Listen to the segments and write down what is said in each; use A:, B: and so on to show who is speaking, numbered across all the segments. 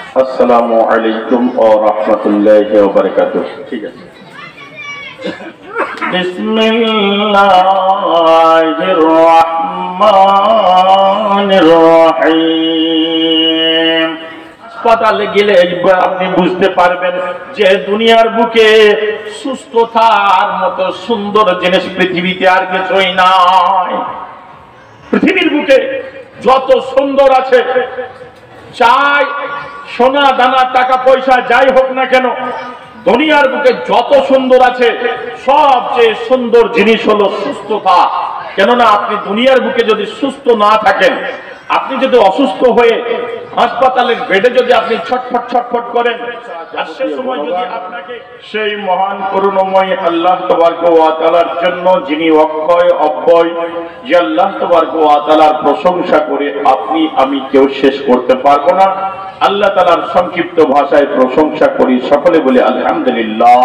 A: আসসালামু আলাইকুম ওয়া রাহমাতুল্লাহি ওয়া বারাকাতুহু। ঠিক আছে। বিসমিল্লাহির রহমানির রহিম। হাসপাতালে গেলে আপনি বুঝতে পারবেন যে দুনিয়ার বুকে সুস্থতার মতো সুন্দর জিনিস পৃথিবীতে আর কিছুই নাই। পৃথিবীর বুকে যত সুন্দর আছে, চাই সোনা দানা টাকা পয়সা যাই হোক না কেন, দুনিয়ার বুকে যত সুন্দর আছে সবচেয়ে সুন্দর জিনিস হলো সুস্থতা। কেননা আপনি দুনিয়ার বুকে যদি সুস্থ না থাকেন, আপনি যদি অসুস্থ হয়ে হাসপাতালের বেডে যদি আপনি ছটফট ছটফট করেন, আর সে সময় যদি আপনাকে সেই মহান করুণাময় আল্লাহ তাবারক ওয়া তাআলার জন্য, যিনি অক্ষয় অব্যয়, যে আল্লাহ তাবারক ওয়া তাআলার প্রশংসা করে আপনি আমি কেউ শেষ করতে পারবো না। আল্লাহ তাআলার সংক্ষিপ্ত ভাষায় প্রশংসা করি, সকলে বলি আলহামদুলিল্লাহ।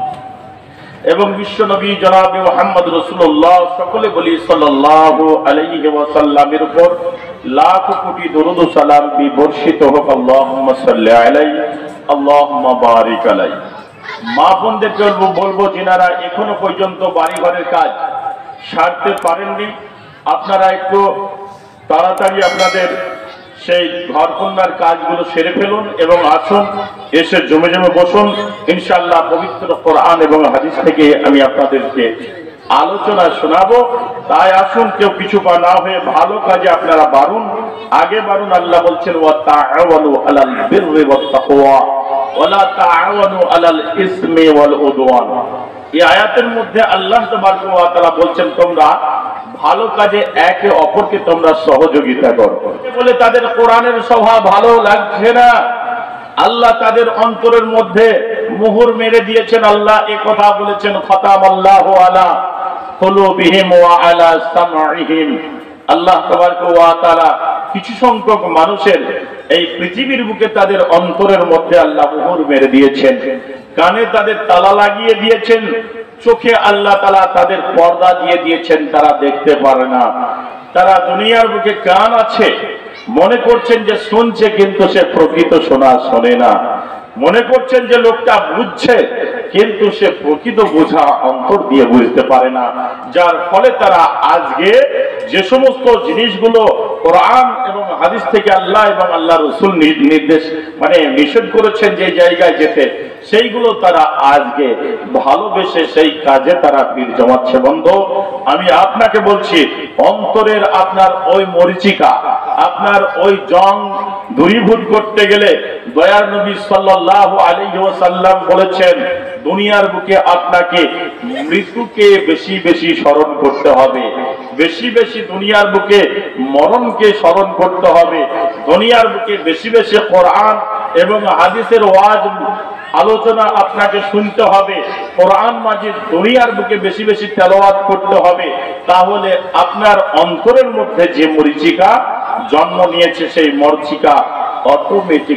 A: এবং বিশ্ব নবী জনাবে মুহাম্মদ রাসূলুল্লাহ, সকলে বলি সাল্লাল্লাহু আলাইহি ওয়াসাল্লামের উপর লাখ কোটি দরুদ ও সালাম বর্ষিত হোক। আল্লাহুম্মা সাল্লি আলাইহি আল্লাহুম্মা বারিক আলাইহি। মা বোনদেরকে বলবো, যিনারা এখনো পর্যন্ত বাড়ি ঘরের কাজ সারতে পারেননি, আপনারা একটু তাড়াতাড়ি আপনাদের সেই ঘর কন্যার কাজগুলো সেরে ফেলুন এবং আসুন, এসে জমে জমে বসুন। ইনশাআল্লাহ পবিত্র কোরআন এবং হাদিস থেকে আমি আপনাদেরকে আলোচনা শোনাবো। তাই আসুন, কেউ কিছু পা না হয়ে ভালো কাজে আপনারা বাড়ুন, আগে বাড়ুন। আল্লাহ বলছেন ওয়া তাআওয়ানু আলাল বিররি ওয়াত তাকওয়া ওয়া লা তাআওয়ানু আলাল ইসমি ওয়াল উদওয়ান। এই আয়াতের মধ্যে আল্লাহ তাবারক ওয়া তাআলা বলছেন তোমরা ভালো কাজে একে অপরকে তোমরা সহযোগিতা করো। বলে তাদের কোরআনের স্বভাব ভালো লাগছে না, আল্লাহ তাদের অন্তরের মধ্যে মুহুর মেরে দিয়েছেন। আল্লাহ এই কথা বলেছেন, খাতামাল্লাহু আলা কুলুবিহিম ওয়া আলা সামঈহিম। আল্লাহ তাবারক ওয়া তাআলা কিছু সংখ্যক মানুষের এই পৃথিবীর বুকে তাদের অন্তরের মধ্যে আল্লাহ মুহুর মেরে দিয়েছেন, কানে তাদের তালা লাগিয়ে দিয়েছেন, চোখে আল্লাহ তাআলা তাদের পর্দা দিয়ে দিয়েছেন, তারা দেখতে পারে না। তারা দুনিয়ার বুকে কান আছে, মনে করছেন যে শুনছে, কিন্তু সে প্রকৃত শোনা শোনে না। মনে করছেন যে লোকটা বুঝছে, কিন্তু সে প্রকৃত বোঝা অন্তর দিয়ে বুঝতে পারে না। যার ফলে তারা আজকে যে সমস্ত জিনিসগুলো কোরআন এবং হাদিস থেকে আল্লাহ এবং আল্লাহ রাসূল নির্দেশ নিষেধ করেছেন যে জায়গায় যেতে, সেইগুলো তারা আজকে ভালোবেসে সেই কাজে তারা ভিড় জমাচ্ছে। বন্ধু, আমি আপনাকে বলছি, অন্তরের আপনার ওই মরিচিকা, আপনার ওই জং দূরীভূত করতে গেলে দয়ার নবী সাল্লাল্লাহু আলাইহি ওয়াসাল্লাম বলেছেন, দুনিয়ার বুকে আপনাকে মৃত্যুকে বেশি বেশি স্মরণ করতে হবে, বেশি বেশি দুনিয়ার বুকে মরণকে স্মরণ করতে হবে, দুনিয়ার বুকে বেশি বেশি কোরআন এবং হাদিসের ওয়াজ আলোচনা আপনাকে শুনতে হবে, কোরআন মাজিদ দুনিয়ার বুকে বেশি বেশি তেলাওয়াত করতে হবে। তাহলে আপনার অন্তরের মধ্যে যে মরিচিকা জন্ম নিয়েছে, সেই মরিচিকা অটোমেটিক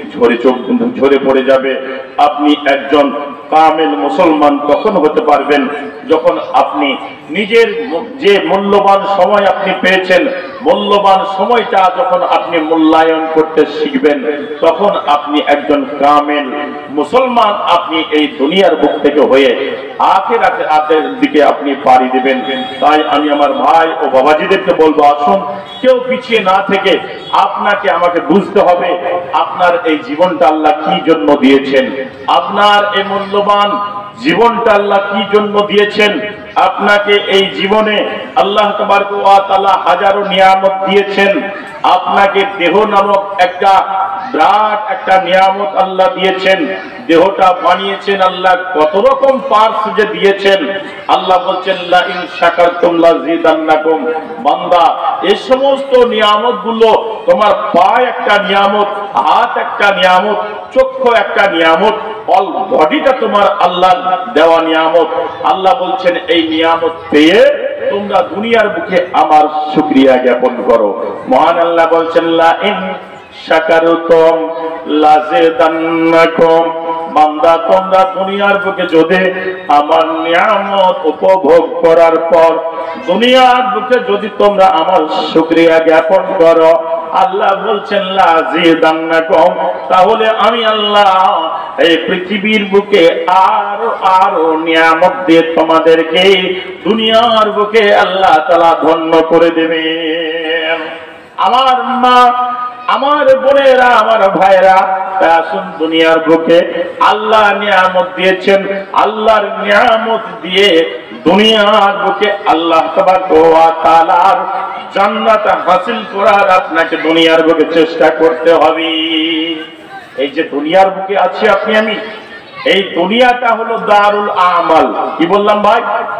A: ঝরে পড়ে যাবে। আপনি একজন কামেল মুসলমান তখন হতে পারবেন যখন আপনি নিজের যে মূল্যবান সময় আপনি পেয়েছেন, মূল্যবান সময়টা যখন আপনি মূল্যায়ন করতে শিখবেন, তখন আপনি একজন কামেল মুসলমান আপনি এই দুনিয়ার বুক থেকে হয়ে আখিরাতের দিকে আপনি পাড়ি দেবেন। তাই আমি আমার ভাই ও বাবাজিদেরকে বলবো, আসুন, কেউ পিছিয়ে না থেকে আপনাকে আমাকে বুঝতে হবে আপনার এই জীবনটা আল্লাহ কি জন্য দিয়েছেন, আপনার এই মূল্যবান জীবনটা আল্লাহ কি জন্য দিয়েছেন। আপনাকে এই জীবনে আল্লাহ তাবারক ওয়া তাআলা হাজারো নিয়ামত দিয়েছেন। আপনাকে দেহ নামক একটা বিরাট একটা নিয়ামত আল্লাহ দিয়েছেন। দেহটা বানিয়েছেন আল্লাহ, কত রকম পার্টস যে দিয়েছেন। আল্লাহ বলছেন লা ইন শাকারতুম লাযিদান্নাকুম। বান্দা, এই সমস্ত নিয়ামত গুলো, তোমার পা একটা নিয়ামত, হাত একটা নিয়ামত, চক্ষু একটা নিয়ামত, অল বডিটা তোমার আল্লাহ দেওয়া নিয়ামত। আল্লাহ বলছেন এই নিয়ামত পেয়ে তোমরা দুনিয়ার বুকে আমার শুকরিয়া জ্ঞাপন করো। মহান আল্লাহ বলছেন লা ইন শাকারতুম লাযিদান্নাকুম। বান্দা, তোমরা দুনিয়ার বুকে যদি আমার নিয়ামত উপভোগ করার পর দুনিয়ার বুকে যদি তোমরা আমার শুকরিয়া জ্ঞাপন করো, আল্লাহ বলছেন লাযিদান্নাকুম, তাহলে আমি আল্লাহ এই পৃথিবীর বুকে আরো আরো নিয়ামত দিয়ে তোমাদেরকে দুনিয়ার বুকে আল্লাহ তাআলা ধন্য করে দেবেন। আমার মা, আমার বোনেরা, আমার ভাইরা, আসুন দুনিয়ার বুকে আল্লাহ নিয়ামত দিয়েছেন, আল্লাহর নিয়ামত দিয়ে দুনিয়ার বুকে আল্লাহ তাআলার জান্নাত হাসিল করার আপনাকে দুনিয়ার বুকে চেষ্টা করতে হবে। এই যে দুনিয়ার বুকে আছি আপনি আমি, এই দুনিয়াটা হলো দারুল আমাল। কি বললাম ভাই?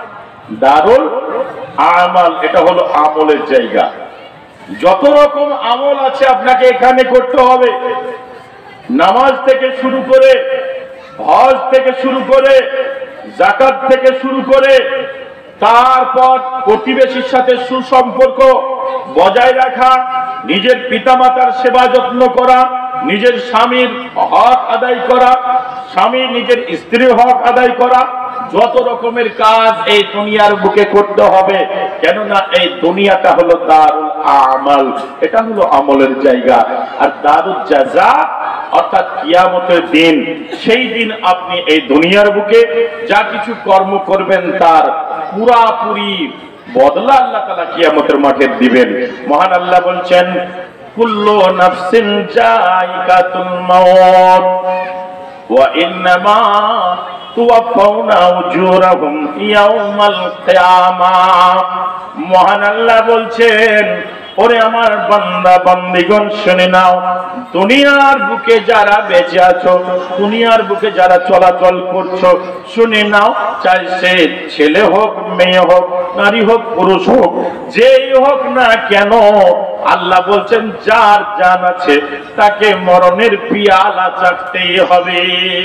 A: দারুল আমাল, এটা হলো আমলের জায়গা। যত রকম আমল আছে আপনাকে এখানে করতে হবে। নামাজ থেকে শুরু করে, হজ থেকে শুরু করে, যাকাত থেকে শুরু করে, তারপর প্রতিবেশীর সাথে সুসম্পর্ক বজায় রাখা, নিজের পিতামাতার সেবা যত্ন করা, নিজের স্বামীর হক আদায় করা, স্বামী নিজের স্ত্রীর হক আদায় করা, যত রকমের কাজ এই দুনিয়ার বুকে করতে হবে। কেননা এই দুনিয়াটা হলো দারুল আমাল, এটা হলো আমলের জায়গা। আর দারুল জাযা অর্থাৎ কিয়ামতের দিন, সেই দিন আপনি এই দুনিয়ার বুকে যা কিছু কর্ম করবেন তার পুরাপুরি বদলা আল্লাহ তাআলা কিয়ামতের মাঠে দিবেন। মহান আল্লাহ বলছেন, কুল্লু নাফসিন যায়িকাতুল মাউত ওয়া ইন্নামা তুওয়াফাউনা উজুরাহুম ইয়াউমাল কিয়ামাহ। মহান আল্লাহ বলছেন, ওরে আমার বান্দা বান্দিগণ শুনে নাও, দুনিয়ার বুকে যারা বেঁচে আছো, দুনিয়ার বুকে যারা চলাচল করছো, শুনে নাও, চাই সে ছেলে হোক, মেয়ে হোক, নারী হোক, পুরুষ হোক, যেই হোক না কেন, আল্লাহ বলছেন যার জান আছে তাকে মরণের পিয়ালা চাটতেই হবে।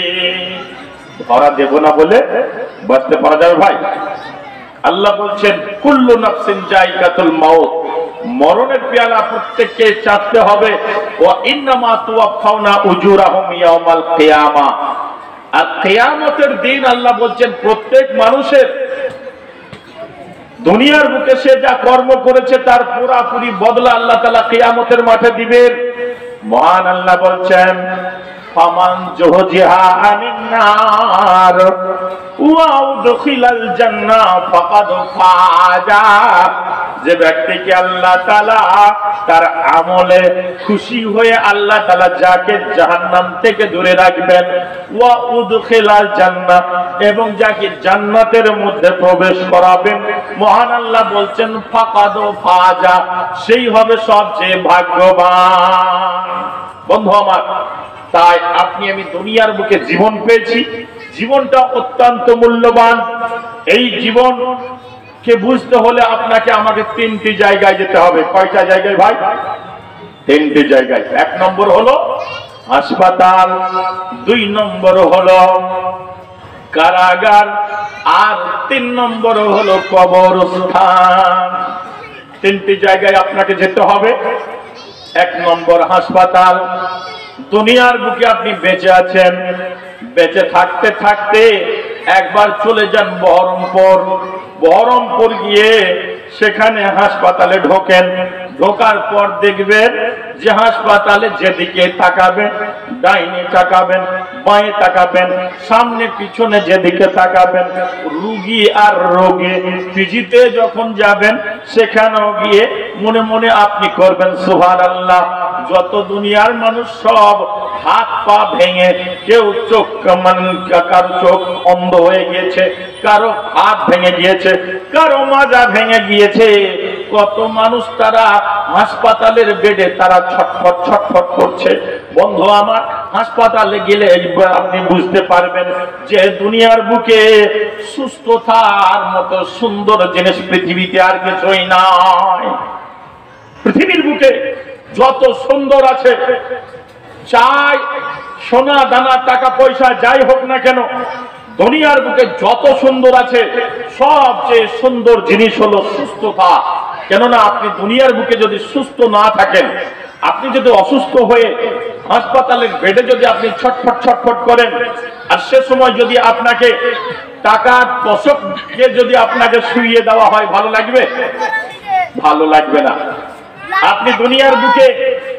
A: ধরা দেব না বলে বাঁচতে পারা যাবে ভাই? আল্লাহ বলছেন কুল্লু নাফসিন যায়িকাতুল মাউত, মরণের পেয়ালা প্রত্যেককে চাটতে হবে। ওয়া ইন্নামা তুওয়াফাউনা উজুরাহুম ইয়াউমাল কিয়ামাহ, আর কিয়ামতের দিন আল্লাহ বলছেন প্রত্যেক মানুষের দুনিয়ার বুকে সে যা কর্ম করেছে তার পুরাপুরি বদলা আল্লাহ তাআলা কিয়ামতের মাঠে দিবেন। মহান আল্লাহ বলছেন, ফামান যুহজিহা আনিন নার ওয়া উদখিলাল জান্নাহ ফাকাদ ফাজা। যে ব্যক্তিকে আল্লাহ তাআলা তার আমলে খুশি হয়ে আল্লাহ তাআলা যাকে জাহান্নাম থেকে দূরে রাখবেন, ওয়া উদখিলাল জান্নাহ, এবং যাকে জান্নাতের মধ্যে প্রবেশ করাবেন, মহান আল্লাহ বলছেন ফাকাদ ফাজা, সেই হবে সবচেয়ে ভাগ্যবান। বন্ধু আমার, তাই আপনি আমি দুনিয়ার বুকে জীবন পেয়েছি, জীবনটা অত্যন্ত মূল্যবান। এই জীবনকে বুঝতে হলে আপনাকে আমাকে তিনটি জায়গায় যেতে হবে। কয়টা জায়গায় ভাই? তিনটি জায়গায়। এক নম্বর হলো হাসপাতাল, দুই নম্বর হলো কারাগার, আর তিন নম্বর হলো কবরস্থান। তিনটি জায়গায় আপনাকে যেতে হবে। এক নম্বর হাসপাতাল, দুনিয়ার বুকে আপনি বেঁচে আছেন, বেঁচে থাকতে থাকতে একবার চলে যান বহরমপুর। বহরমপুর গিয়ে সেখানে হাসপাতালে ঢোকেন, ঢোকার পর দেখবেন যে হাসপাতালে যেদিকে তাকাবেন, ডাইনে তাকাবেন, বাঁয়ে তাকাবেন, সামনে পিছনে যেদিকে তাকাবেন, রোগী আর রোগে পিজিতে যখন যাবেন সেখানেও গিয়ে মনে মনে আপনি করবেন সুবহানাল্লাহ। যত দুনিয়ার মানুষ সব হাত পা ভেঙে, কেউ চোখ কারো চোখ অন্ধ হয়ে গিয়েছে, কারো হাত ভেঙে গিয়েছে, কারো মাজা ভেঙে গিয়েছে, কত মানুষ তারা হাসপাতালের বেডে তারা ছটফট ছটফট করছে। বন্ধু আমার, হাসপাতালে গেলে আপনি বুঝতে পারবেন যে দুনিয়ার বুকে সুস্থতার মতো সুন্দর জিনিস পৃথিবীতে আর কিছুই নাই। পৃথিবীর বুকে যত সুন্দর আছে, চাই সোনা দানা টাকা পয়সা যাই হোক না কেন, দুনিয়ার বুকে যত সুন্দর আছে, সবচেয়ে সুন্দর জিনিস হলো সুস্থতা। কেননা আপনি দুনিয়ার বুকে যদি সুস্থ না থাকেন, আপনি যদি অসুস্থ হয়ে হাসপাতালের বেডে যদি আপনি ছটফট ছটফট করেন, আর সে সময় যদি আপনাকে টাকার তোষকে যদি আপনাকে শুইয়ে দেওয়া হয়, ভালো লাগবে? ভালো লাগবে না। আপনি দুনিয়ার বুকে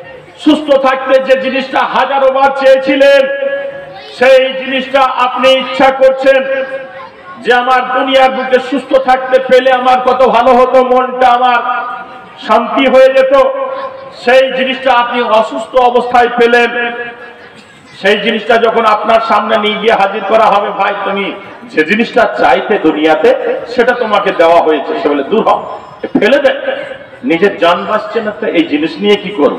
A: সুস্থ থাকতে যে জিনিসটা হাজারো বার চেয়েছিলেন, সেই জিনিসটা আপনি ইচ্ছা করছেন যে আমার দুনিয়ার বুকে সুস্থ থাকতে পেলে আমার কত ভালো হতো, মনটা আমার শান্তি হয়ে যেত। সেই জিনিসটা আপনি অসুস্থ অবস্থায় পেলেন। সেই জিনিসটা যখন আপনার সামনে নিয়ে গিয়ে হাজির করা হবে, ভাই তুমি যে জিনিসটা চাইতে দুনিয়াতে সেটা তোমাকে দেওয়া হয়েছে, সে বলে দূর হ, ফেলে দেন, নিজের জান বাঁচছে না তো এই জিনিস নিয়ে কি করব?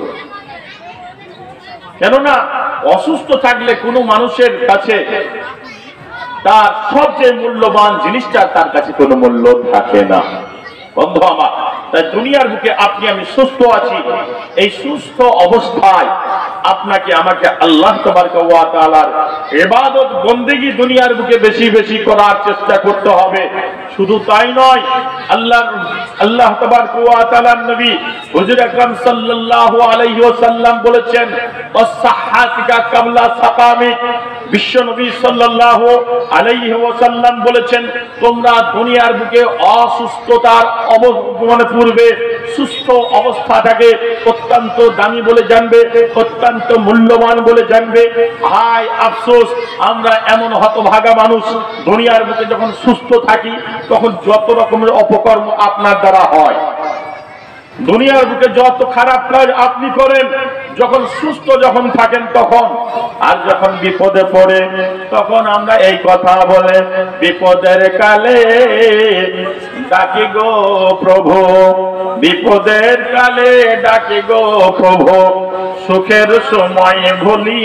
A: কেননা অসুস্থ থাকলে কোনো মানুষের কাছে তার সবচেয়ে মূল্যবান জিনিসটা তার কাছে কোনো মূল্য থাকে না। বন্ধু আমার, তাই দুনিয়ার বুকে আপনি আমি সুস্থ আছি, এই সুস্থ অবস্থায় আপনাকে আমাকে আল্লাহ তাবারক ওয়া তাআলার ইবাদত বন্দেগী দুনিয়ার বুকে বেশি বেশি করার চেষ্টা করতে হবে। শুধু তাই নয়, আল্লাহ তাবারক ওয়া তাআলার নবী হুজুর আকরাম সাল্লাল্লাহু আলাইহি ওয়াসাল্লাম বলেছেন, ওয়াসসাহাতিকা কাবলা সাকামিক। বিশ্ব নবী সাল্লাল্লাহু আলাইহি ওয়াসাল্লাম বলেছেন, তোমরা দুনিয়ার বুকে অসুস্থতার পূর্বে সুস্থ অবস্থাটাকে অত্যন্ত দামি বলে জানবে, অত্যন্ত মূল্যবান বলে জানবে। হায় আফসোস, আমরা এমন হতভাগা মানুষ, দুনিয়ার বুকে যখন সুস্থ থাকি তখন যত রকমের অপকর্ম আপনার দ্বারা হয়, দুনিয়ার বুকে যত খারাপ কাজ আপনি করেন, যখন সুস্থ যখন থাকেন তখন। আর যখন বিপদে পড়ে তখন আমরা এই কথা বলে, বিপদের কালে ডাকি গো প্রভু, বিপদের কালে ডাকি গো প্রভু, সুখের সময় ভুলি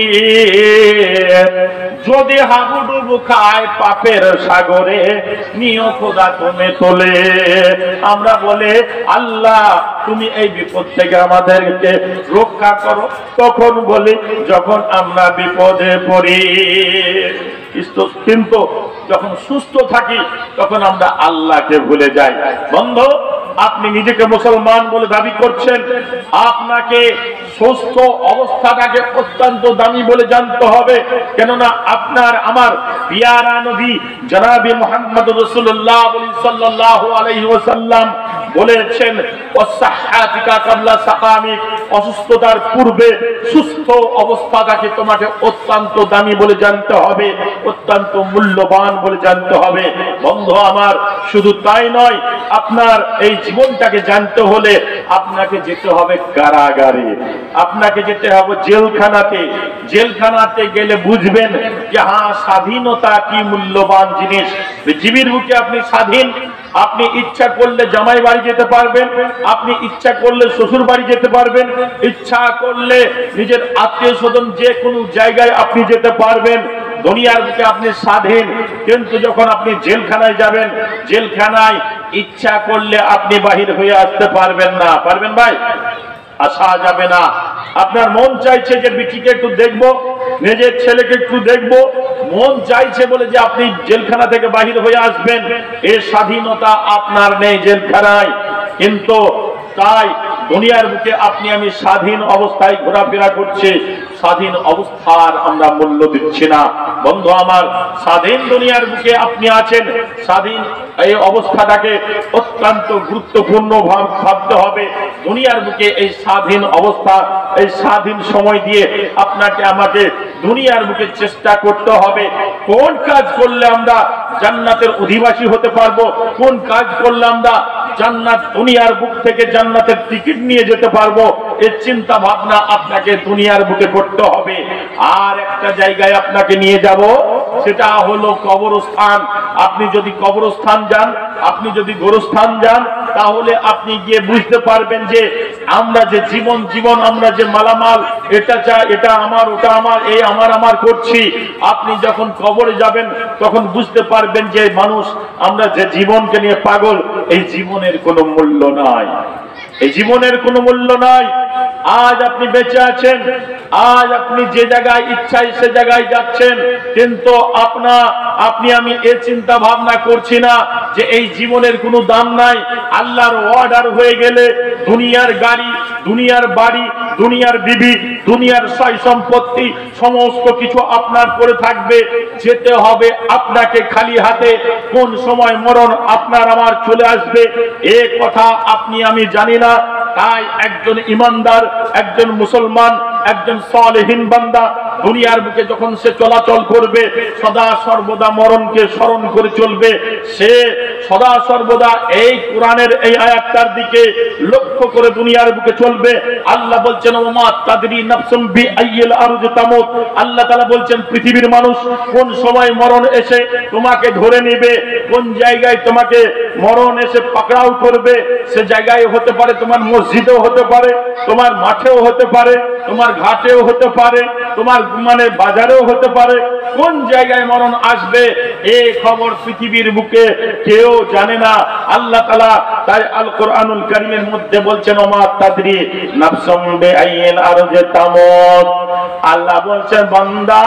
A: যদি হাবুডুবু খায় পাপের সাগরে, নিও খোদা তুমি তোলে। আমরা বলে, আল্লাহ তুমি এই বিপদ থেকে আমাদেরকে রক্ষা করো। তখন বলি যখন আমরা বিপদে পড়ি। কিন্তু যখন সুস্থ থাকি তখন আমরা আল্লাহকে ভুলে যাই। বন্ধু, আপনি নিজেকে মুসলমান বলে দাবি করছেন, আপনাকে সুস্থ অবস্থাটাকে অত্যন্ত দামি বলে জানতে হবে। কেননা আপনার আমার পিয়ারা নবী জনাবে মুহাম্মদ রাসূলুল্লাহ সাল্লাল্লাহু আলাইহি ওয়াসাল্লাম বলেছেন, ওয়াসসাহাতিকা কাবলা সাকামিক, অসুস্থতার পূর্বে সুস্থ অবস্থাটাকে তোমাকে অত্যন্ত দামি বলে জানতে হবে, অত্যন্ত মূল্যবান বলে জানতে হবে। বন্ধু আমার, শুধু তাই নয়, আপনার এই জীবনটাকে জানতে হলে আপনাকে যেতে হবে কারাগারে, আপনাকে যেতে হবে জেলখানাতে। জেলখানাতে গেলে বুঝবেন যে হ্যাঁ, স্বাধীনতা কি মূল্যবান জিনিস। পৃথিবীর বুকে আপনি স্বাধীন, আপনি ইচ্ছা করলে জামাই বাড়ি যেতে পারবেন, আপনি ইচ্ছা করলে শ্বশুর বাড়ি যেতে পারবেন, ইচ্ছা করলে নিজের আত্মীয় স্বজন যে কোনো জায়গায় আপনি যেতে পারবেন। দুনিয়ার বুকে আপনি স্বাধীন, কিন্তু যখন আপনি জেলখানায় যাবেন, জেলখানায় ইচ্ছা করলে আপনি বাহির হয়ে আসতে পারবেন না। পারবেন ভাই? আসা যাবে না। আপনার মন চাইছে যে বিটিকে একটু দেখবো, নিজের ছেলেকে একটু দেখবো, মন চাইছে বলে যে আপনি জেলখানা থেকে বাহির হয়ে আসবেন, এর স্বাধীনতা আপনার নেই জেলখানায়। কিন্তু তাই দুনিয়ার বুকে আপনি আমি স্বাধীন অবস্থায় ঘোরাফেরা করছি, স্বাধীন অবস্থার আমরা মূল্য দিচ্ছি না। বন্ধু আমার, স্বাধীন দুনিয়ার বুকে আপনি আছেন, স্বাধীন এই অবস্থাটাকে অত্যন্ত গুরুত্বপূর্ণ ভাবতে হবে। দুনিয়ার বুকে এই স্বাধীন অবস্থা, এই স্বাধীন সময় দিয়ে আপনাকে আমাকে দুনিয়ার বুকে চেষ্টা করতে হবে কোন কাজ করলে আমরা জান্নাতের অধিবাসী হতে পারবো, কোন কাজ করলে আমরা জান্নাত দুনিয়ার বুক থেকে জান্নাতের টিকিট নিয়ে যেতে পারবো। এই চিন্তা ভাবনা আপনাকে দুনিয়ার বুকে করতে হবে। আর একটা জায়গায় আপনাকে নিয়ে যাব, সেটা হলো কবরস্থান। আপনি যদি কবরস্থান যান, আপনি যদি গোরস্থান যান, তাহলে আপনি গিয়ে বুঝতে পারবেন যে আমরা যে জীবন আমরা যে মালামাল, এটা চাই, এটা আমার, ওটা আমার, এই আমার করছি। আপনি যখন কবরে যাবেন তখন বুঝতে পারবেন যে মানুষ, আমরা যে জীবনকে নিয়ে পাগল, এই জীবনের কোনো মূল্য নাই, এই জীবনের কোনো মূল্য নাই। আজ আপনি বেঁচে আছেন, আজ আপনি যে জায়গায় ইচ্ছায় সে জায়গায় যাচ্ছেন, কিন্তু আপনি আমি এ চিন্তা ভাবনা করছি না যে এই জীবনের কোনো দাম নাই। আল্লাহর অর্ডার হয়ে গেলে দুনিয়ার গাড়ি, দুনিয়ার বাড়ি, দুনিয়ার বিবি, দুনিয়ার সয় সম্পত্তি সমস্ত কিছু আপনার পরে থাকবে। যেতে হবে আপনাকে খালি হাতে। কোন সময় মরণ আপনার আমার চলে আসবে এ কথা আপনি আমি জানি না। তাই একজন ইমানদার, একজন মুসলমান, একজন সালেহীন বান্দা দুনিয়ার বুকে যখন সে চলাচল করবে সদা সর্বদা মরণকে স্মরণ করে চলবে। সে সদা সর্বদা এই কোরআনের এই আয়াতটার দিকে লক্ষ্য করে দুনিয়ার বুকে চলবে। আল্লাহ বলছেন ওমা তাদরি নাফসুম বিআইয়িল আরজি তামুত। আল্লাহ তাআলা বলছেন পৃথিবীর মানুষ কোন সময় মরণ এসে তোমাকে ধরে নেবে, কোন জায়গায় তোমাকে মরণ এসে পাকড়াও করবে। সে জায়গায় হতে পারে তোমার মসজিদেও হতে পারে, তোমার মাঠেও হতে পারে, তোমার ঘাটেও হতে পারে, তোমার মানে বাজারেও হতে পারে। কোন জায়গায় মরণ আসবে এই খবর পৃথিবীর বুকে কেউ জানে না। আল্লাহ তাআলা তাই আল কোরআনুল কারীমের মধ্যে বলছেন ওমা তাদরি নাফসুম বিআইয়িল আরজি তামুত। আল্লাহ বলছেন বান্দা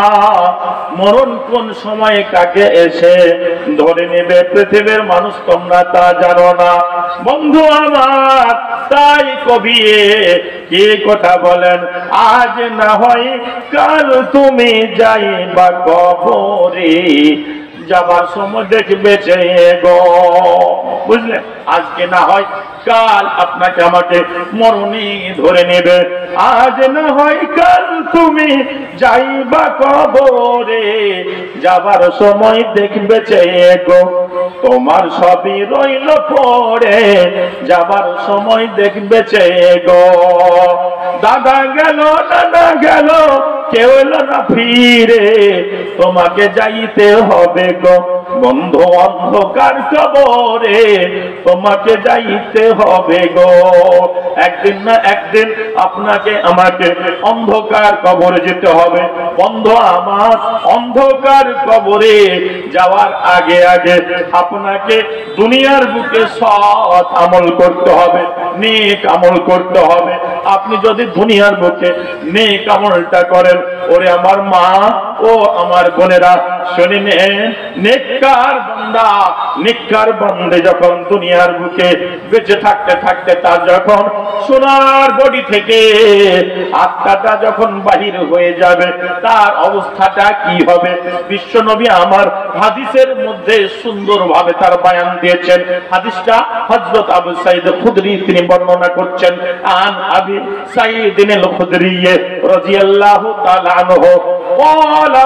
A: মরণ কোন সময়ে কাকে এসে ধরে নেবে পৃথিবীর মানুষ তোমরা তা জানো না। বন্ধু আমার, তাই কবি কি কথা বলেন, আজ না হয় কাল তুমি যাইবা কবরে, যাবার সময় দেখবে চেয়ে গো। বুঝলেন, আজকে না হয় কাল আপনাকে আমাকে মরণই ধরে নেবে। আজ না হয় কাল তুমি যাইবা কবরে, যাবার সময় দেখবে চেয়ে গো। তোমার সবই রইল পড়ে, যাবার সময় দেখবে চেয়ে গো। দাদা গেল নানা গেল কেউ এলো না ফিরে, তোমাকে যাইতে হবে গো বন্ধু অন্ধকার কবরে, তোমাকে যাইতে হবে গো। একদিন না একদিন আপনাকে আমাকে অন্ধকার কবরে যেতে হবে। বন্ধু আমার, অন্ধকার কবরে যাওয়ার আগে আগে আপনাকে দুনিয়ার বুকে সৎ আমল করতে হবে, নেক আমল করতে হবে। আপনি যদি দুনিয়ার বুকে নেক আমলটা করেন, ওরে আমার মা ও আমার বোনেরা শুনে নেন, নেককার বান্দা নেককার বান্দে যখন দুনিয়ার বুকে বেঁচে থাকতে থাকতে তার যখন সোনার বডি থেকে আত্মাটা যখন বাহির হয়ে যাবে তার অবস্থাটা কি হবে? বিশ্বনবী আমার হাদিসের মধ্যে সুন্দরভাবে তার বয়ান দিয়েছেন। হাদিসটা হযরত আবু সাঈদ খুদরি তিনি বর্ণনা করছেন। আন আবি সাঈদ আল খুদরি রাদিয়াল্লাহু তাআলা আনহু قال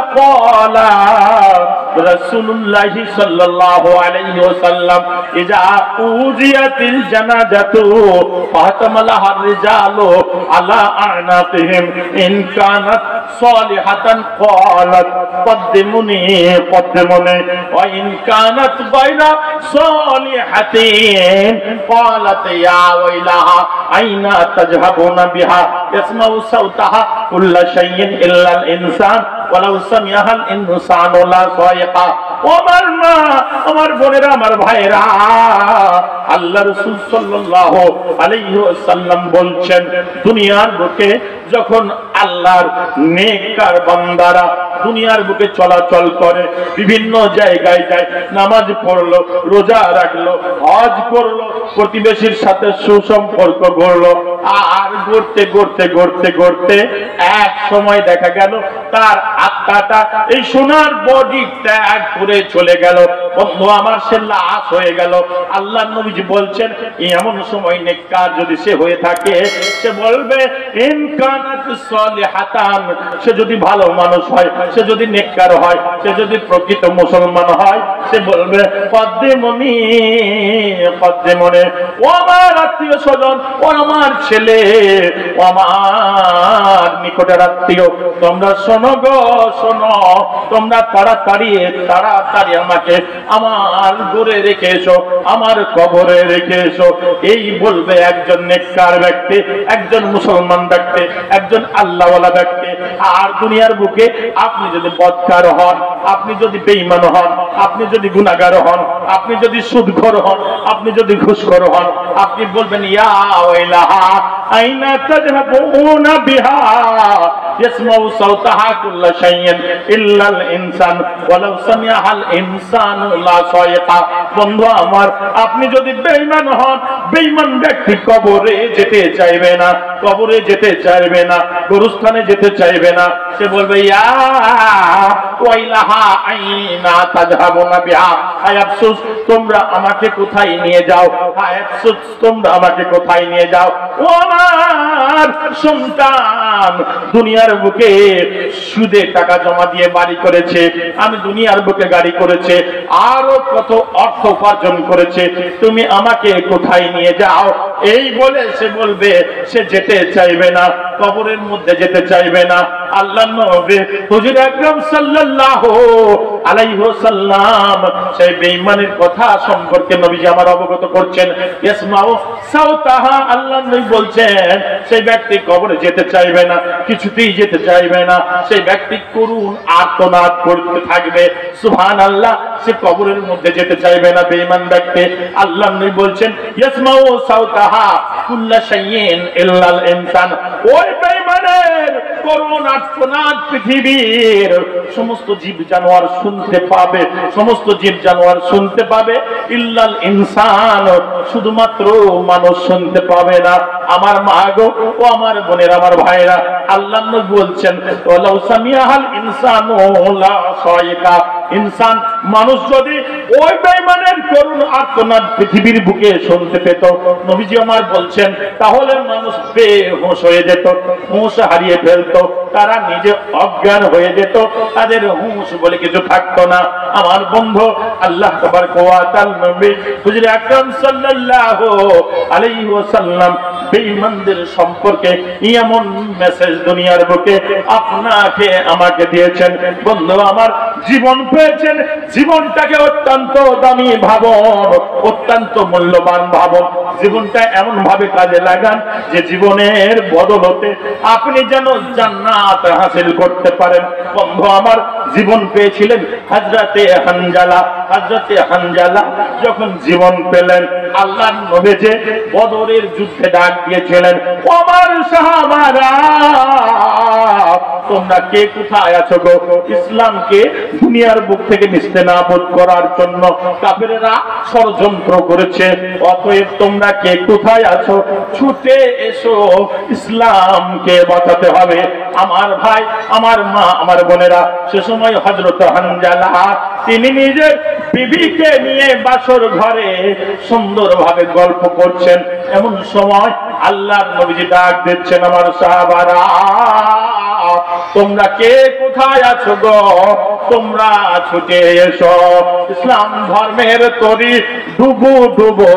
A: رسول الله صلى الله عليه وسلم إذا أوذيت الجنازة فاحتملها الرجال على أعناقهم إن كانت صالحة قالت قدموني قدموني وإن كانت غير صالحة قالت يا ويلها أين تذهبون بها يسمع صوتها كل شيء إلا الإنسان ولو سمعها الإنسان لا صائقا। আমার মা, আমার বোনেরা, আমার ভাইরা, আল্লাহ রাসূল সাল্লাল্লাহু আলাইহি ওয়াসাল্লাম বলছেন দুনিয়ার বুকে যখন আল্লাহর নেককার বান্দারা দুনিয়ার বুকে চলাচল করে, বিভিন্ন জায়গায় যায়, নামাজ পড়লো, রোজা রাখলো, হজ করলো, প্রতিবেশীর সাথে সুসম্পর্ক গড়লো, আর গড়তে গড়তে গড়তে গড়তে এক সময় দেখা গেল তার আত্মাটা এই সোনার বডি ত্যাগ করে চলে গেল। বন্ধু আমার, সে লাশ হয়ে গেল। আল্লাহ নবীজি বলছেন এমন সময় নেককার যদি সে হয়ে থাকে, সে বলবে ইন কানাত সালিহাতান, সে যদি ভালো মানুষ হয়, সে যদি নেককার হয়, সে যদি প্রকৃত মুসলমান হয়, সে বলবে কদ্দেমনি কদ্দেমনে, ও আমার আত্মীয় স্বজন, ও আমার ছেলে, ও আমার নিকটের আত্মীয়, তোমরা শোনো গো শোনো, তোমরা তাড়াতাড়ি তাড়াতাড়ি আমাকে আমার ঘরে রেখে এসো, আমার কবরে রেখে এসো। এই বলবে একজন নেককার ব্যক্তি, একজন মুসলমান ব্যক্তি, একজন আল্লাহওয়ালা ব্যক্তি। আর দুনিয়ার বুকে আপনি যদি বদকার হন, আপনি যদি বেঈমান হন, আপনি যদি গুনাহগার হন, আপনি যদি সুদখোর হন, আপনি যদি ঘুষখোর হন, আপনি বলবেন ইয়া ওয়াইলাহা আইনা তাযহাবুনা বিহা ইয়াসমাউ সাওতাহা কুল্লা শাইইন ইল্লাল ইনসান ওয়ালাউ সামিআহাল ইনসানু লা সায়িকা। বন্ধু আমার, আপনি যদি বেঈমান হন, বেঈমান ব্যক্তি কবরে যেতে চাইবে না, কবরে যেতে চাইবে না, গোরস্থানে যেতে চাইবে না। সে বলবে ইয়া ওয়াইলাহা আইনা তাযহাবুনা বিহা, হায় আফসোস তোমরা আমাকে কোথায় নিয়ে যাও, হায় আফসোস তোমরা আমাকে কোথায় নিয়ে যাও। ও আমার সন্তান, দুনিয়ার বুকে সুদে টাকা জমা দিয়ে বাড়ি করেছে, আমি দুনিয়ার বুকে গাড়ি করেছে, আরো কত অর্থ উপার্জন করেছে, তুমি আমাকে কোথায় নিয়ে যাও। এই বলে সে বলবে সে যেতে চাইবে না, কবরের মধ্যে যেতে চাইবে না। আল্লাহর নবী হুজুর আকরাম সাল্লাল্লাহু আলাইহি ওয়াসাল্লাম সেই বেঈমানের কথা সম্পর্কে নবীজি আমার অবগত করছেন। ইসমাউ সাওতাহা, আল্লাহর নবী বলছেন সেই ব্যক্তি কবরে যেতে চাইবে না, কিছুতেই যেতে চাইবে না। সেই ব্যক্তি করুণ আর্তনাদ করতে থাকবে, সুবহানাল্লাহ, সে কবরের মধ্যে যেতে চাইবে না বেঈমান ব্যক্তি। আল্লাহর নবী বলছেন ইসমাউ সাওতাহা কুল্লা শাইইন ইল্লাল ইনসান, ওই বেঈমানের করুণ আর্তনাদ পৃথিবীর সমস্ত জীব জানোয়ার শুনতে পাবে, সমস্ত জীব জানোয়ার শুনতে পাবে, ইল্লাল ইনসান, শুধুমাত্র মানুষ শুনতে পাবে না। আমার মা গো, ও আমার বোনের, আমার ভাইরা, আল্লাহ নবী বলছেন ওয়ালাউ সামিআহাল ইনসানু লা সায়িকা, ইনসান মানুষ যদি ওই বেঈমানের করুণ আর্তনাদ পৃথিবীর বুকে শুনতে পেত, নবীজি আমার বলছেন তাহলে মানুষ বেহুঁশ হয়ে যেত, হুঁশ হারিয়ে ফেলতো, তারা নিজে অজ্ঞান হয়ে যেত, তাদের হুঁশ বলে কিছু থাকতো না। আমার বন্ধু, আল্লাহ তাবারaka ওয়া তাআলা নবী হুজুর আকরাম সাল্লাল্লাহু আলাইহি ওয়াসাল্লাম বেঈমানদের সম্পর্কে এমন মেসেজ দুনিয়ার বুকে আপনাকে আমাকে দিয়েছেন। বন্ধু আমার, জীবন পেয়েছেন, জীবনটাকে অত্যন্ত দামি ভাবুন, অত্যন্ত মূল্যবান ভাবুন, জীবনটা এমন ভাবে কাজে লাগান যে জীবনের বদলতে আপনি যেন জান্নাত হাসিল করতে পারেন। বন্ধু আমার, জীবন পেয়েছিলেন হযরতে হানজালা, হযরতে হানজালা যখন জীবন পেলেন, আল্লাহর নবী যে বদরের যুদ্ধে ডাক দিয়েছিলেন, আমার সাহাবারা তোমরা কে কোথায় আছো গো? ইসলামকে দুনিয়ার বুক থেকে নিস্তেনাবুদ করার জন্য কাফেররা ষড়যন্ত্র করেছে, অতএব তোমরা কে কোথায় আছো? ছুটে এসো, ইসলামকে বাঁচাতে হবে। আমার ভাই, আমার মা, আমার বোনেরা, সে সময় হযরত হানজালা তিনি নিজের বিবিকে নিয়ে বাসর ঘরে সুন্দরভাবে গল্প করছেন। এমন সময় আল্লাহর নবীজি ডাক দিচ্ছেন, আমার সাহাবারা তোমরা কে কোথায় আছো গো? তোমরা ছুটে এসো, ইসলাম ধর্মের তরি ডুবু ডুবো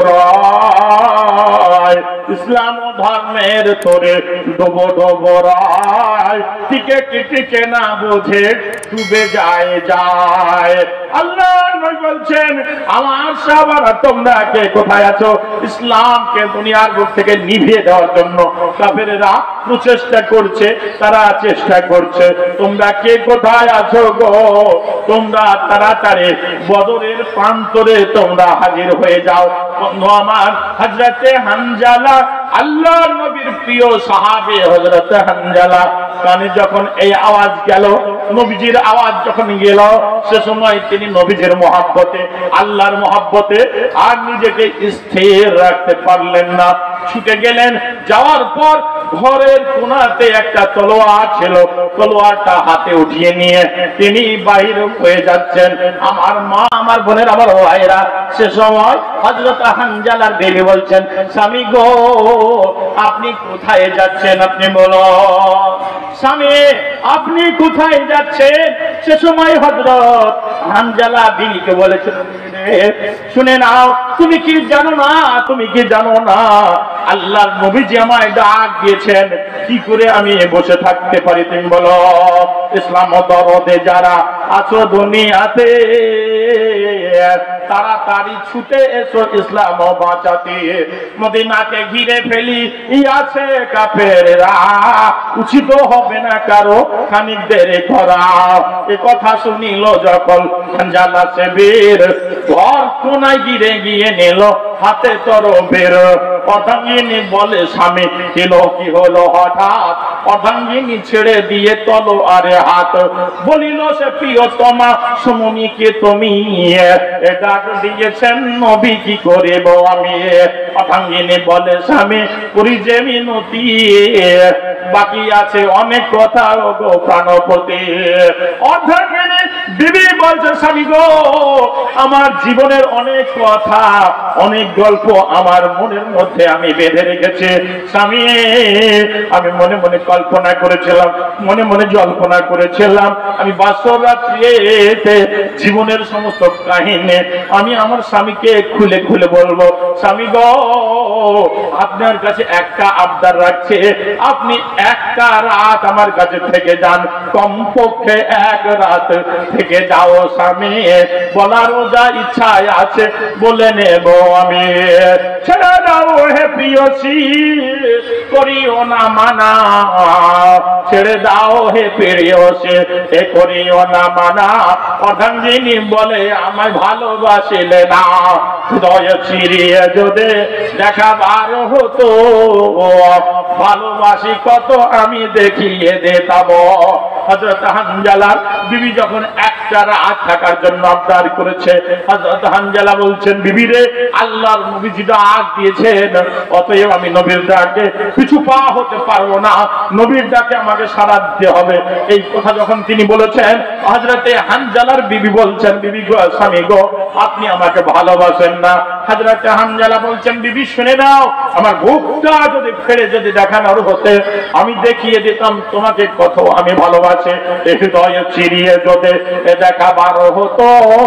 A: রায়, ইসলাম ধর্মের তরে ডুবো ডুবো রায়, টিকে টিকে না বুঝে ডুবে যায় যায়। আল্লাহ নবী বলছেন, আমার সাহাবারা তোমরা কে কোথায় আছো? ইসলামকে দুনিয়ার বুক থেকে নিভিয়ে দেওয়ার জন্য কাফেররা প্রচেষ্টা করছে, তারা চেষ্টা করছে। তোমরা কে কোথায় আছো গো? তোমরা তাড়াতাড়ি বদরের প্রান্তরে তোমরা হাজির হয়ে যাও। বন্ধু আমার, হযরতে হানজালা আল্লাহর নবীর প্রিয় সাহাবী হযরতে হানজালা কানে যখন এই আওয়াজ গেল, নবীজির আওয়াজ যখন গেল, সে সময় তিনি নবীজির মহব্বতে, আল্লাহর মহব্বতে আর নিজেকে স্থির রাখতে পারলেন না, ছুটে গেলেন। যাওয়ার পর ঘরের কোণাতে একটা তলোয়ার ছিল, তলোয়ারটা হাতে উঠিয়ে নিয়ে তিনি বাহির হয়ে যাচ্ছেন। আমার মা, আমার বোনের, আমার ভাইরা, সে সময় হযরত হানজালার বিবি বলছেন, স্বামী গো আপনি কোথায় যাচ্ছেন? আপনি বলো স্বামী, আপনি কোথায় যাচ্ছেন? সে সময় হযরত হানজালা বিবিকে বলেছেন, শুনে নাও, তুমি কি জানো না, তুমি কি জানো না আল্লাহর নবীজি আমায় ডাক দিয়েছেন, কি করে আমি বসে থাকতে পারি? তুমি বলো। ইসলাম দরদে যারা আছো দুনিয়াতে, তাড়াতাড়ি ছুটে এসো ইসলাম বাঁচাতে, মদিনাকে ঘিরে ফেলি আছে কাফেররা, উচিত হবে না কারো খানিক দেরি করা। এ কথা শুনিল যখন হানজালা সেবের ঘর কোনায় গিরে গিয়ে নিল হাতে তরবের। অর্ধাঙ্গিনী বলে স্বামী কি হলো হঠাৎ, অর্ধাঙ্গিনী ছেড়ে দিয়ে তলোয়ারে হাত। বলিল সে প্রিয়তমা সুমনিকে তুমি ডাক দিয়েছেন নবী, কি করিব আমি। অর্ধাঙ্গিনী বলে স্বামী করি যে মিনতি, বাকি আছে অনেক কথা গো প্রাণপতি। অর্ধাঙ্গিনী বিবি বলছে স্বামী গো, আমার জীবনের অনেক কথা অনেক গল্প আমার মনের মধ্যে আমি বেঁধে রেখেছি স্বামী। আমি মনে মনে কল্পনা করেছিলাম, মনে মনে জল্পনা করেছিলাম, আমি বাসর রাত্রিতে জীবনের সমস্ত কাহিনী আমি আমার স্বামীকে খুলে খুলে বলবো। স্বামী গো, আপনার কাছে একটা আবদার রাখছে, আপনি একটা রাত আমার কাছে থেকে যান, কমপক্ষে এক রাত থেকে যাও স্বামী। বলারও যা ইচ্ছা আছে বলে নেব আমি। ছেড়ে দাও হে প্রিয়সী, করিও না মানা, ছেড়ে দাও হে প্রিয়সী, এ করিও না মানা। অর্ধাঙ্গিনী বলে আমায় ভালোবাসিলে না, হৃদয় চিরিয়ে যদি দেখাবার হতো, ভালোবাসি কত আমি দেখিয়ে দিতাম। হযরত হানজালার বিবি যখন একটা রাত থাকার জন্য আবদার করেছে, হযরত হানজালা বলছেন বিবি রে, আল্লাহর নবীজি ডাক দিয়েছেন, অতএব আমি নবীর ডাকে পিছু পা হতে পারবো না, নবীর ডাকে আমাকে সাড়া দিতে হবে। এই কথা যখন তিনি বলেছেন, হযরতে হানজালার বিবি বলছেন বিবি গো, স্বামী গো, আপনি আমাকে ভালোবাসেন না। হযরতে হানজালা বলছেন বিবি শুনে নাও, আমার বুকটা যদি ফেড়ে যদি দেখানোর হতে, আমি দেখিয়ে দিতাম তোমাকে কত আমি ভালোবাসি, হৃদয় চিরিয়ে যদি দেখাবার হতো,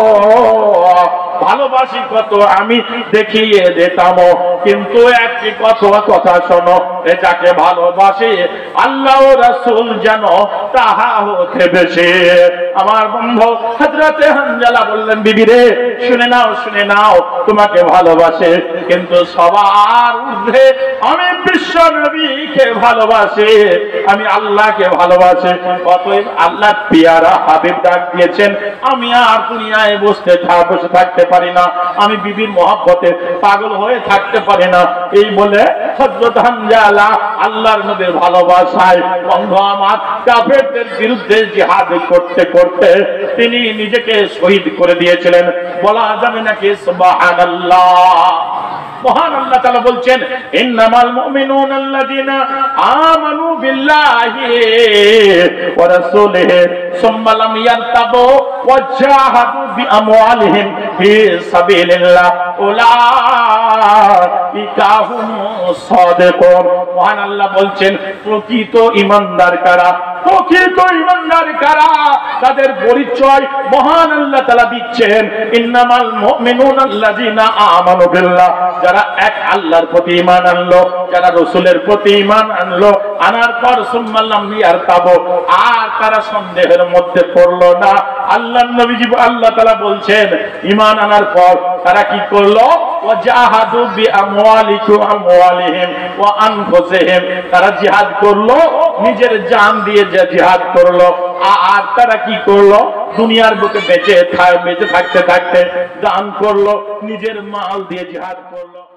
A: ভালোবাসি কত আমি দেখিয়ে দিতাম। কিন্তু একটি কথা শোনো, যাকে ভালোবাসি আল্লাহ রাসূল যেন তাহা হতে বেশি। আমার বন্ধু হযরতে হানজালা বললেন বিবি রে, শুনে নাও শুনে নাও, তোমাকে ভালোবাসে, কিন্তু সবার ঊর্ধ্বে আমি বিশ্ব নবীকে ভালোবাসি, আমি আল্লাহকে ভালোবাসি। অতএব আল্লাহ পিয়ারা হাবিব ডাক দিয়েছেন, আমি আর দুনিয়ায় বসে থাকতে পারি না, আমি বিবির মহব্বতে পাগল হয়ে থাকতে পারি না। এই বলে হযরত হানজালা আল্লাহর নবীর ভালোবাসায় বন্ধু আমার কাফেরদের বিরুদ্ধে জিহাদ করতে করতে তিনি নিজেকে শহীদ করে দিয়েছিলেন। বলা যাবে নাকি সুবহানাল্লাহ। মহান আল্লাহ তাআলা বলছেন, ইন্নামাল মুমিনুনা আল্লাযীনা আমানু বিল্লাহি ওয়া রাসূলিহি সুম্মা লাম ইয়ারতাবু ওয়া জাহাদু বিআমওয়ালিহিম ফি সাবিলিল্লাহ উলাইকা হুমুস সাদিকুন। মহান আল্লাহ বলছেন, প্রকৃত ঈমানদার কারা, প্রকৃত ঈমানদার কারা, তাদের পরিচয় মহান আল্লাহ তাআলা দিচ্ছেন। ইন্নামাল মুমিনুনা আল্লাযীনা আমানু বিল্লাহ, যারা এক আল্লাহর প্রতি ঈমান আনলো, যারা রাসূলের প্রতি ঈমান আনলো, আনার পর সুম্মা লাম ইয়ারতাবু, আর তারা সন্দেহের মধ্যে পড়লো না। আল্লাহর নবীজি আল্লাহ তাআলা বলছেন, ঈমান আনার পর তারা কি করলো, ওয়াজাহাদু বিআমওয়ালিহিম ওয়া আনফুসিহিম, তারা জিহাদ করলো, নিজের জান দিয়ে জিহাদ করলো। আর তারা কি করলো, দুনিয়ার বুকে বেঁচে থাকতে থাকতে দান করলো, নিজের মাল দিয়ে জিহাদ করলো।